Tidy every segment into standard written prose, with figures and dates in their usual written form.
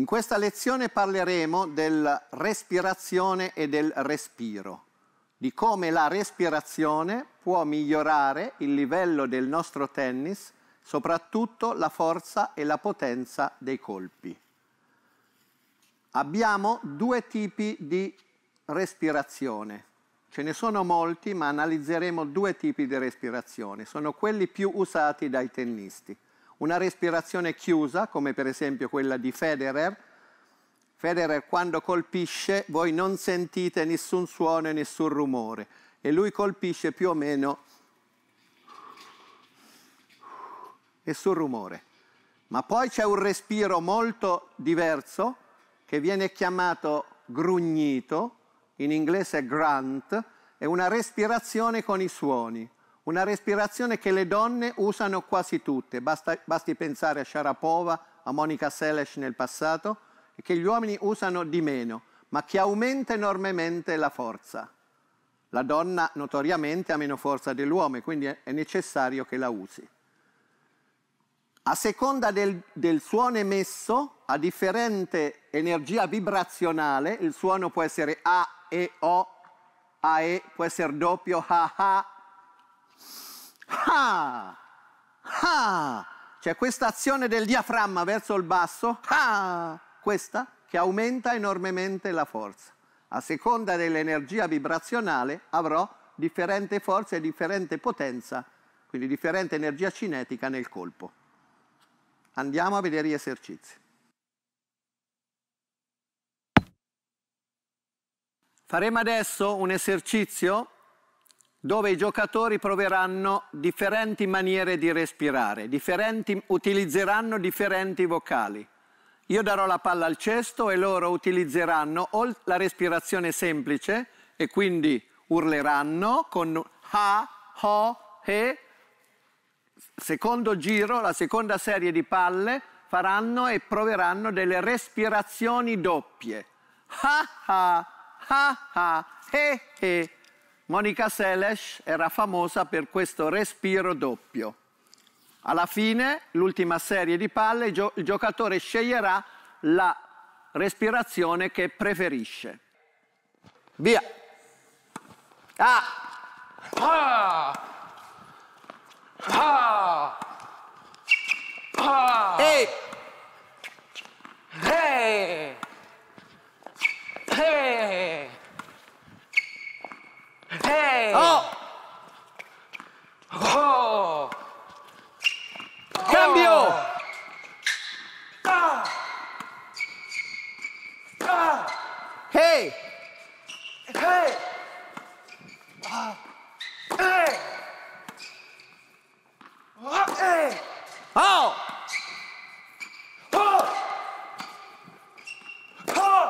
In questa lezione parleremo della respirazione e del respiro, di come la respirazione può migliorare il livello del nostro tennis, soprattutto la forza e la potenza dei colpi. Abbiamo due tipi di respirazione. Ce ne sono molti, ma analizzeremo due tipi di respirazione. Sono quelli più usati dai tennisti. Una respirazione chiusa, come per esempio quella di Federer. Federer quando colpisce voi non sentite nessun suono e nessun rumore e lui colpisce più o meno nessun rumore. Ma poi c'è un respiro molto diverso che viene chiamato grugnito, in inglese grunt, è una respirazione con i suoni. Una respirazione che le donne usano quasi tutte, basti pensare a Sharapova, a Monica Seles nel passato, e che gli uomini usano di meno, ma che aumenta enormemente la forza. La donna notoriamente ha meno forza dell'uomo, quindi è necessario che la usi. A seconda del suono emesso, a differente energia vibrazionale, il suono può essere A, E, O, A, E, può essere doppio, A, ah, ah. C'è questa azione del diaframma verso il basso, ah, questa che aumenta enormemente la forza. A seconda dell'energia vibrazionale avrò differente forza e differente potenza, quindi differente energia cinetica nel colpo. Andiamo a vedere gli esercizi. Faremo adesso un esercizio dove i giocatori proveranno differenti maniere di respirare, utilizzeranno differenti vocali. Io darò la palla al cesto e loro utilizzeranno o la respirazione semplice e quindi urleranno con ha, ho, he. Secondo giro, la seconda serie di palle faranno e proveranno delle respirazioni doppie. Ha, ha, he, he. Monica Seles era famosa per questo respiro doppio. Alla fine, l'ultima serie di palle, il giocatore sceglierà la respirazione che preferisce. Via! Ah! Ah! Ah! Ah! E! Hey! Hey! Hey! Oh! Oh! Cambio! Ah! Ah! Hey! Hey! Ah! Hey! Ah! Hey! Oh! Oh! Oh!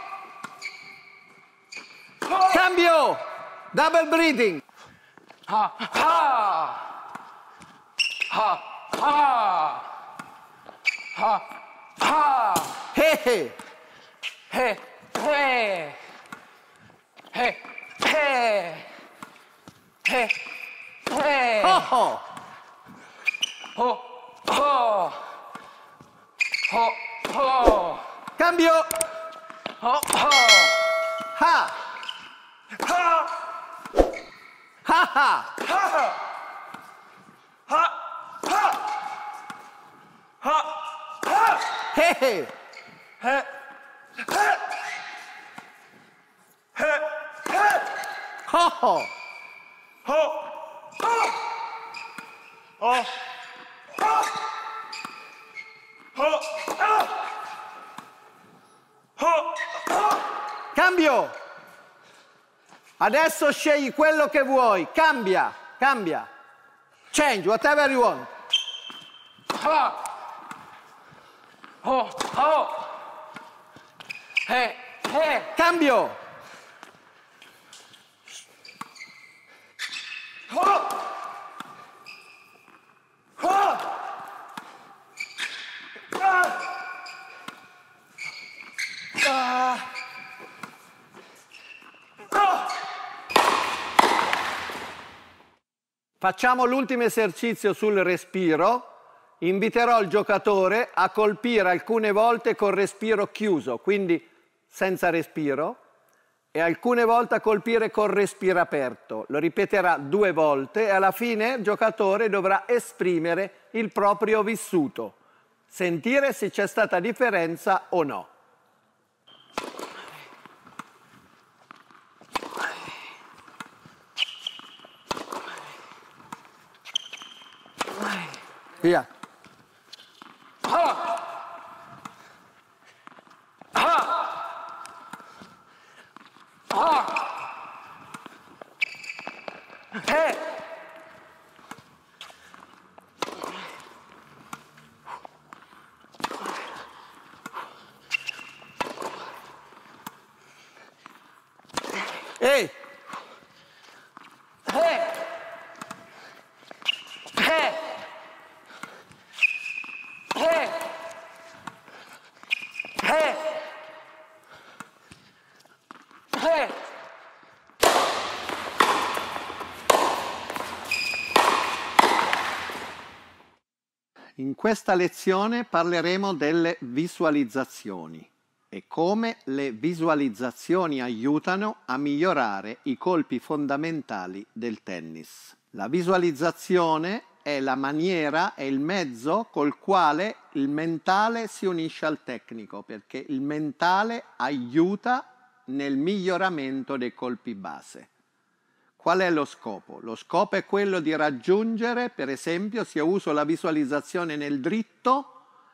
Oh! Cambio! Double breathing! Ha! Ha! Ha! Ha! Ha! Ha! Hey! Hey! Hey! Hey! Hey! Hey! Hey! Hey! Oh! Oh! Ho! Ho! Ho! Ho! Cambio! Ho! Ho! Ha! Ha! Ha ha! Ha! Ha! Ha! Ha! Ha! Hey! Hey! He! He! He! He! Oh! Oh! Ho! Ho! Ho! Ho! Ho! Ho! Ho! Cambio! Adesso scegli quello che vuoi. Cambia! Cambia! Change, whatever you want. Ha! Ho! Ho! He! He! Cambio! Ho! Ho! Ah! Ah! Ah! Facciamo l'ultimo esercizio sul respiro inviterò il giocatore a colpire alcune volte col respiro chiuso, quindi senza respiro, e alcune volte a colpire col respiro aperto. Lo ripeterà 2 volte e alla fine il giocatore dovrà esprimere il proprio vissuto, sentire se c'è stata differenza o no. Via. Ehi! In questa lezione parleremo delle visualizzazioni e come le visualizzazioni aiutano a migliorare i colpi fondamentali del tennis. La visualizzazione è la maniera, è il mezzo col quale il mentale si unisce al tecnico, perché il mentale aiuta nel miglioramento dei colpi base. Qual è lo scopo? Lo scopo è quello di raggiungere, per esempio, se io uso la visualizzazione nel dritto,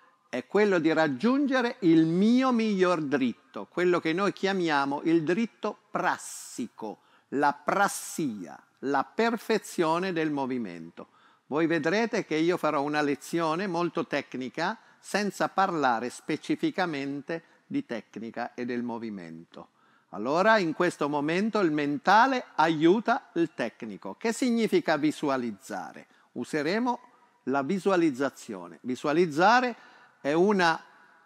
è quello di raggiungere il mio miglior dritto, quello che noi chiamiamo il dritto prassico, la prassia, la perfezione del movimento. Voi vedrete che io farò una lezione molto tecnica senza parlare specificamente di tecnica e del movimento. Allora, in questo momento il mentale aiuta il tecnico. Che significa visualizzare? Useremo la visualizzazione. Visualizzare è una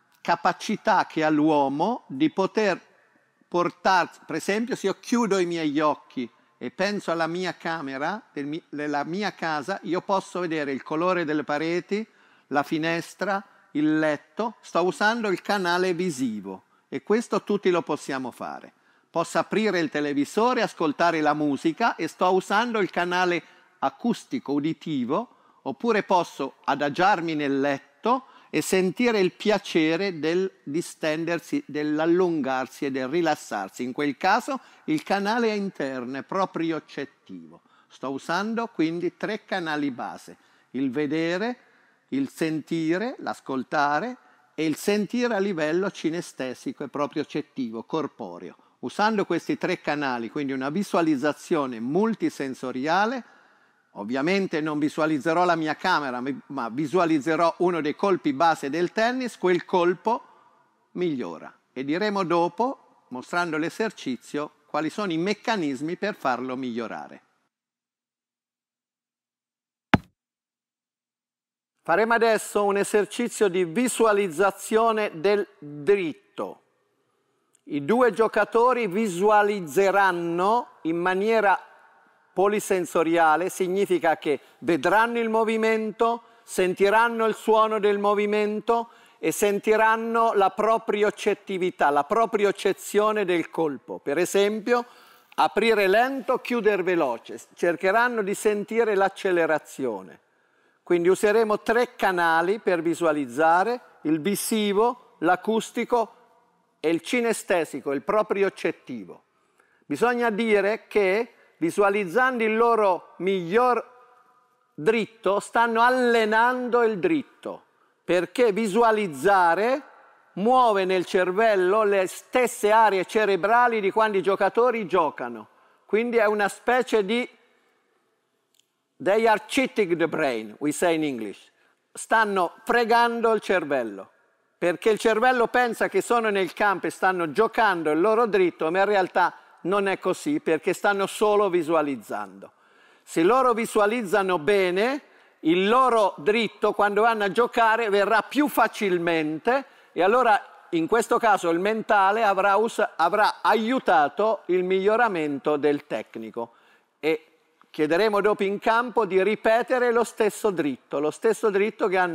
capacità che ha l'uomo di poter portarsi, per esempio, se io chiudo i miei occhi e penso alla mia camera, della mia casa, io posso vedere il colore delle pareti, la finestra, il letto, sto usando il canale visivo e questo tutti lo possiamo fare. Posso aprire il televisore, ascoltare la musica e sto usando il canale acustico, uditivo, oppure posso adagiarmi nel letto e sentire il piacere del distendersi, dell'allungarsi e del rilassarsi. In quel caso il canale interno è propriocettivo. Sto usando quindi 3 canali base: il vedere, il sentire, l'ascoltare e il sentire a livello cinestesico e propriocettivo, corporeo. Usando questi 3 canali, quindi una visualizzazione multisensoriale, ovviamente non visualizzerò la mia camera, ma visualizzerò uno dei colpi base del tennis, quel colpo migliora. E diremo dopo, mostrando l'esercizio, quali sono i meccanismi per farlo migliorare. Faremo adesso un esercizio di visualizzazione del dritto. I 2 giocatori visualizzeranno in maniera polisensoriale, significa che vedranno il movimento, sentiranno il suono del movimento e sentiranno la propriocettività, la propriocezione del colpo. Per esempio, aprire lento, chiudere veloce, cercheranno di sentire l'accelerazione. Quindi useremo 3 canali per visualizzare: il visivo, l'acustico e il cinestesico, il propriocettivo. Bisogna dire che visualizzando il loro miglior dritto stanno allenando il dritto, perché visualizzare muove nel cervello le stesse aree cerebrali di quando i giocatori giocano. Quindi è una specie di they are cheating the brain, we say in English. Stanno fregando il cervello, perché il cervello pensa che sono nel campo e stanno giocando il loro dritto, ma in realtà non è così, perché stanno solo visualizzando. Se loro visualizzano bene, il loro dritto quando vanno a giocare verrà più facilmente e allora in questo caso il mentale avrà aiutato il miglioramento del tecnico. E chiederemo dopo in campo di ripetere lo stesso dritto che hanno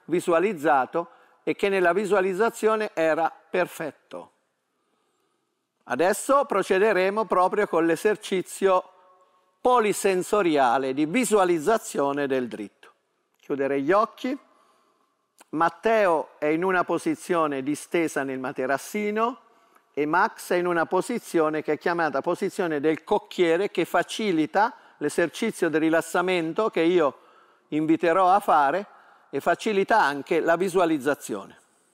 visualizzato e che nella visualizzazione era perfetto. Adesso procederemo proprio con l'esercizio polisensoriale di visualizzazione del dritto. Chiudere gli occhi. Matteo è in una posizione distesa nel materassino e Max è in una posizione che è chiamata posizione del cocchiere, che facilita l'esercizio di rilassamento che io inviterò a fare e facilita anche la visualizzazione.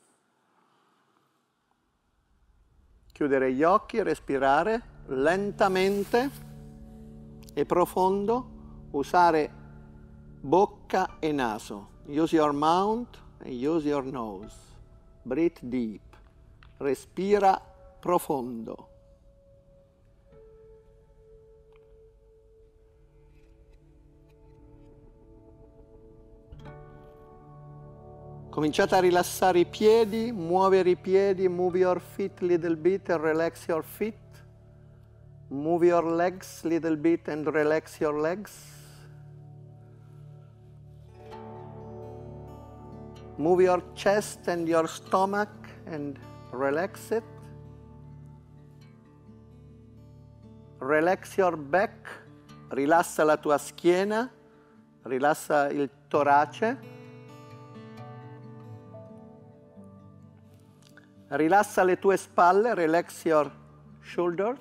Chiudere gli occhi, respirare lentamente e profondo, usare bocca e naso. Use your mouth and use your nose. Breathe deep. Respira profondo. Cominciate a rilassare i piedi, muovere i piedi, move your feet a little bit and relax your feet. Move your legs a little bit and relax your legs. Move your chest and your stomach and relax it. Relax your back, rilassa la tua schiena, rilassa il torace. Rilassa le tue spalle, relax your shoulders.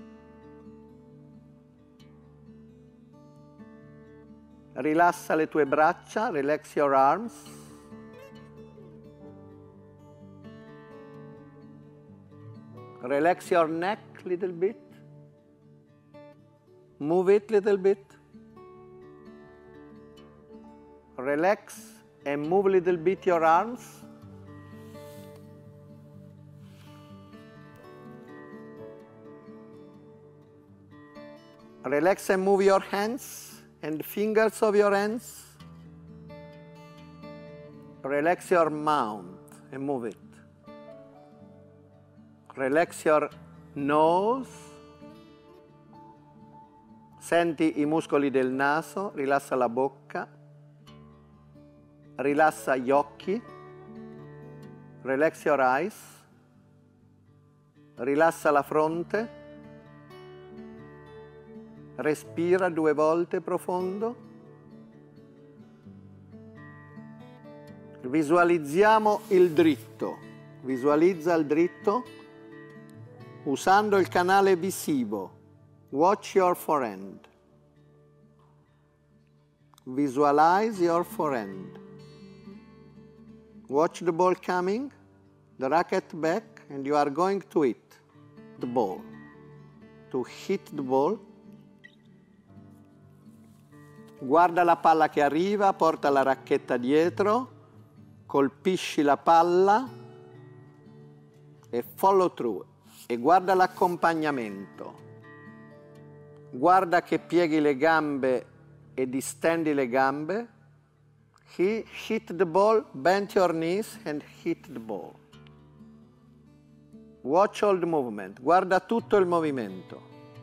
Rilassa le tue braccia, relax your arms. Relax your neck a little bit. Move it a little bit. Relax and move a little bit your arms. Relax and move your hands and fingers of your hands. Relax your mouth and move it. Relax your nose. Senti i muscoli del naso, rilassa la bocca. Rilassa gli occhi. Relax your eyes. Rilassa la fronte. Respira 2 volte profondo. Visualizziamo il dritto. Visualizza il dritto usando il canale visivo. Watch your forehand. Visualize your forehand. Watch the ball coming, the racket back, and you are going to hit the ball. To hit the ball. Guarda la palla che arriva, porta la racchetta dietro, colpisci la palla e follow through. E guarda l'accompagnamento. Guarda che pieghi le gambe e distendi le gambe. Hit the ball, bend your knees and hit the ball. Watch all the movement. Guarda tutto il movimento.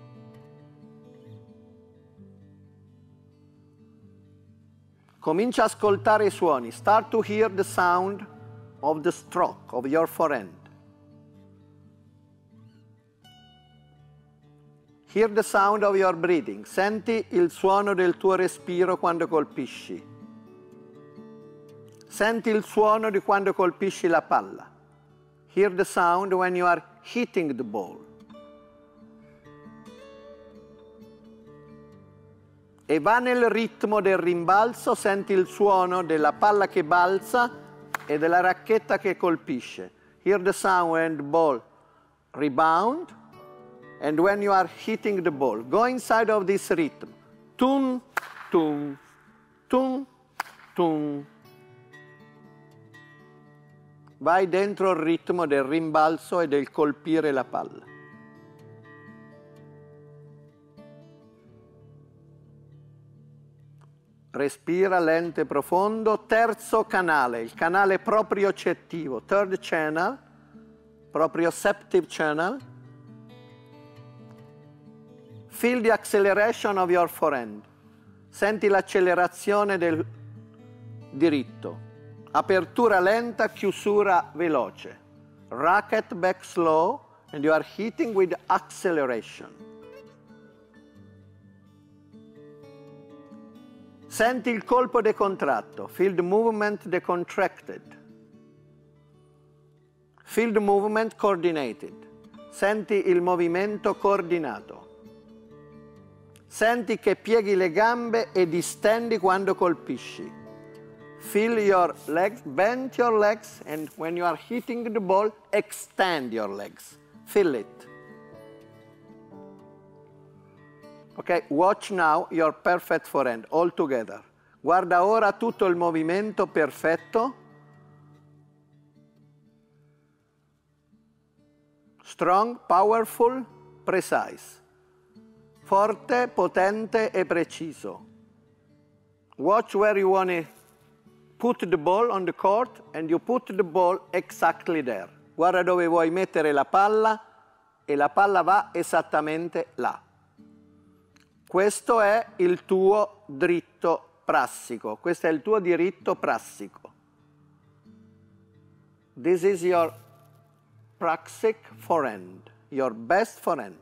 Comincia a ascoltare i suoni. Start to hear the sound of the stroke of your forehand. Hear the sound of your breathing. Senti il suono del tuo respiro quando colpisci. Senti il suono di quando colpisci la palla. Hear the sound when you are hitting the ball. E va nel ritmo del rimbalzo, senti il suono della palla che balza e della racchetta che colpisce. Hear the sound when the ball rebound and when you are hitting the ball. Go inside of this rhythm. Tum, tum, tum, tum. Vai dentro il ritmo del rimbalzo e del colpire la palla. Respira lento e profondo. Terzo canale, il canale propriocettivo, third channel, proprioceptive channel. Feel the acceleration of your forehand. Senti l'accelerazione del diritto. Apertura lenta, chiusura veloce. Racket back slow and you are hitting with acceleration. Senti il colpo decontratto. Feel the movement decontracted. Feel the movement coordinated. Senti il movimento coordinato. Senti che pieghi le gambe e distendi quando colpisci. Feel your legs, bend your legs, and when you are hitting the ball, extend your legs. Feel it. Ok, watch now your perfect forehand, all together. Guarda ora tutto il movimento perfetto. Strong, powerful, precise. Forte, potente e preciso. Watch where you want to put the ball on the court and you put the ball exactly there. Guarda dove vuoi mettere la palla e la palla va esattamente là. Questo è il tuo dritto prassico. Questo è il tuo diritto prassico. This is your praxic forehand, your best forehand.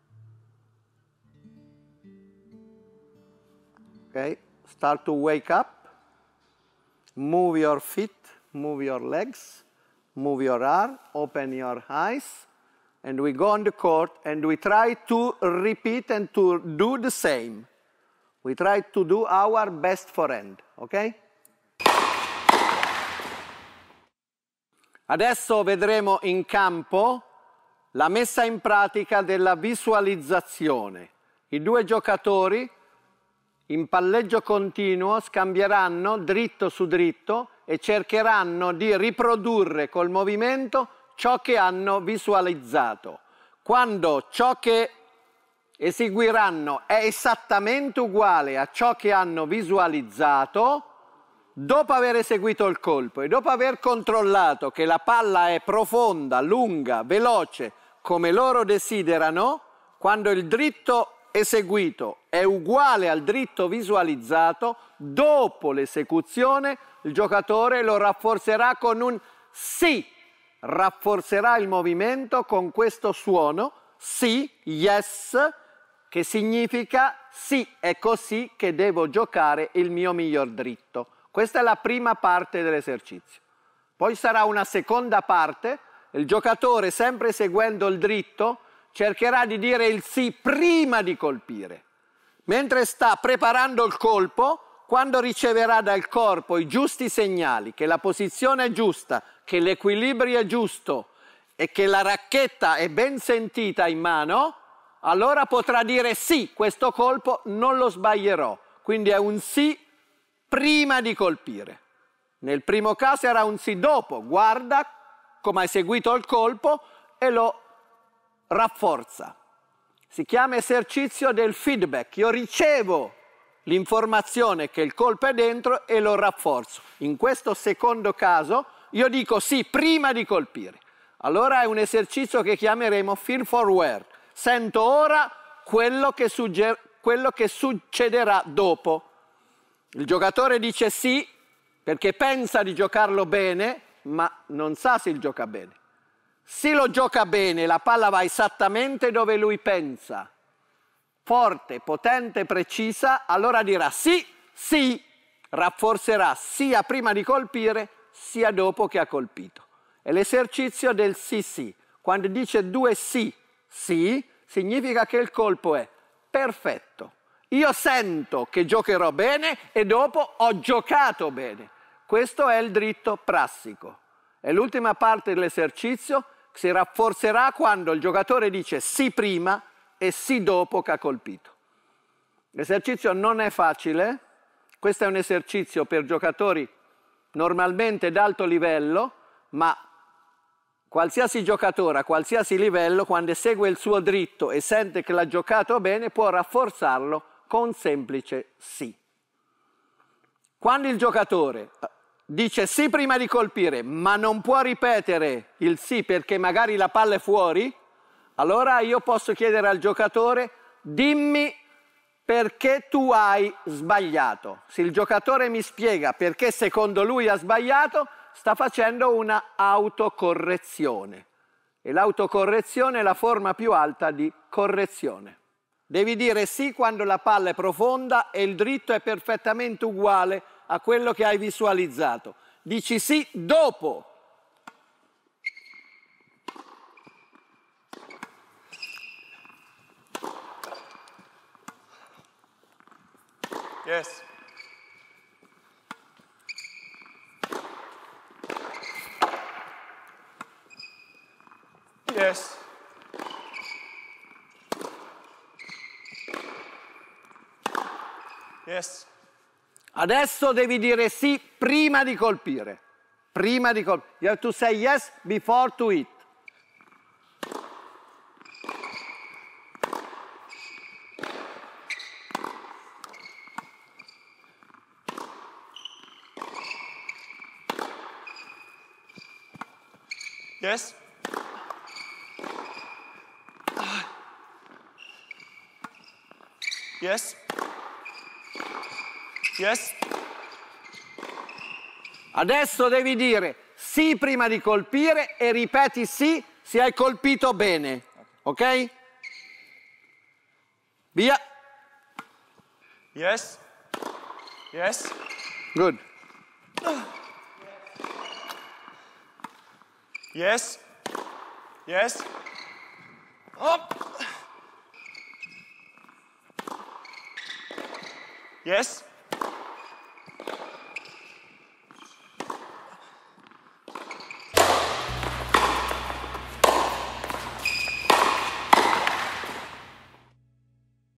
Okay, start to wake up. Move your feet, move your legs, move your arm, open your eyes, and we go on the court and we try to repeat and to do the same. We try to do our best forehand, ok? Adesso vedremo in campo la messa in pratica della visualizzazione. I due giocatori in palleggio continuo scambieranno dritto su dritto e cercheranno di riprodurre col movimento ciò che hanno visualizzato. Quando ciò che eseguiranno è esattamente uguale a ciò che hanno visualizzato, dopo aver eseguito il colpo e dopo aver controllato che la palla è profonda, lunga, veloce, come loro desiderano, quando il dritto eseguito è uguale al dritto visualizzato, dopo l'esecuzione il giocatore lo rafforzerà con un sì, rafforzerà il movimento con questo suono, sì, yes, che significa sì, è così che devo giocare il mio miglior dritto. Questa è la prima parte dell'esercizio. Poi sarà una seconda parte, il giocatore sempre seguendo il dritto cercherà di dire il sì prima di colpire. Mentre sta preparando il colpo, quando riceverà dal corpo i giusti segnali, che la posizione è giusta, che l'equilibrio è giusto e che la racchetta è ben sentita in mano, allora potrà dire sì, questo colpo non lo sbaglierò. Quindi è un sì prima di colpire. Nel primo caso era un sì dopo, guarda come ha eseguito il colpo e lo rafforza. Si chiama esercizio del feedback. Io ricevo l'informazione che il colpo è dentro e lo rafforzo. In questo secondo caso io dico sì prima di colpire. Allora è un esercizio che chiameremo feel for where. Sento ora quello che succederà dopo. Il giocatore dice sì perché pensa di giocarlo bene, ma non sa se gioca bene. Se lo gioca bene, la palla va esattamente dove lui pensa, forte, potente, precisa, allora dirà sì, sì, rafforzerà sia prima di colpire, sia dopo che ha colpito. È l'esercizio del sì, sì. Quando dice due sì, sì, significa che il colpo è perfetto. Io sento che giocherò bene e dopo ho giocato bene. Questo è il dritto prassico. È l'ultima parte dell'esercizio. Si rafforzerà quando il giocatore dice sì prima e sì dopo che ha colpito. L'esercizio non è facile, questo è un esercizio per giocatori normalmente d'alto livello, ma qualsiasi giocatore a qualsiasi livello, quando esegue il suo dritto e sente che l'ha giocato bene, può rafforzarlo con un semplice sì. Quando il giocatore dice sì prima di colpire, ma non può ripetere il sì perché magari la palla è fuori, allora io posso chiedere al giocatore dimmi perché tu hai sbagliato. Se il giocatore mi spiega perché secondo lui ha sbagliato, sta facendo una autocorrezione. E l'autocorrezione è la forma più alta di correzione. Devi dire sì quando la palla è profonda e il dritto è perfettamente uguale a quello che hai visualizzato. Dici sì dopo. Yes. Yes. Yes. Adesso devi dire sì prima di colpire. Prima di colpire. You have to say yes before to hit. Yes. Yes. Yes. Adesso devi dire sì prima di colpire e ripeti sì se hai colpito bene. Ok? Via. Yes. Yes. Good. Yes. Yes. Up. Yes.